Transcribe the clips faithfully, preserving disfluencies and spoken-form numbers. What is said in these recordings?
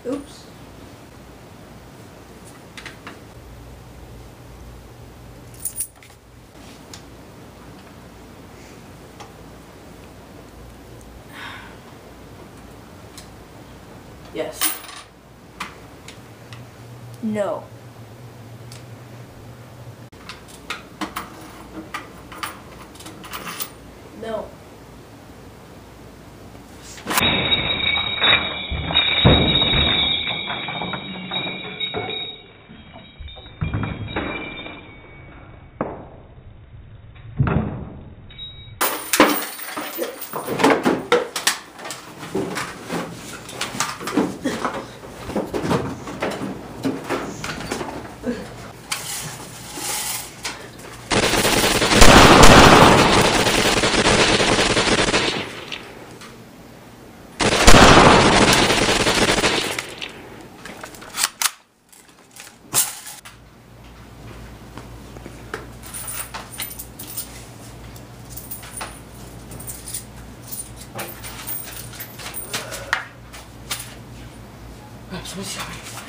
Oops. Yes. No. No. I'm so sorry.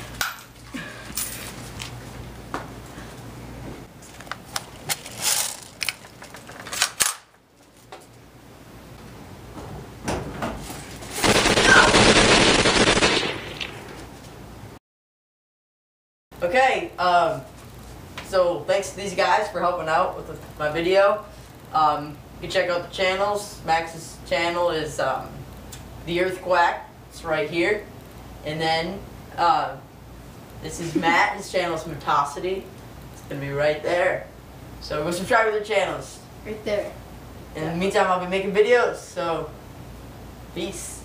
Okay, um, so thanks to these guys for helping out with the, my video. Um, you can check out the channels. Max's channel is um, The Earthquack. It's right here. And then uh, this is Matt. His channel is Metosity. It's going to be right there. So go subscribe to their channels. Right there. In the meantime, I'll be making videos. So, peace.